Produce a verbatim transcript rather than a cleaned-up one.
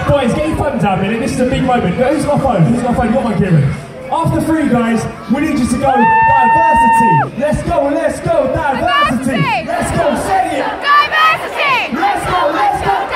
Boys, get your phones out a minute. This is a big moment. Who's got a phone? Who's got a phone? You got my Kieran. After three, guys, we need you to go diversity. Let's go, let's go, diversity. Diversity. Let's go, say it. Diversity. Let's go, let's go.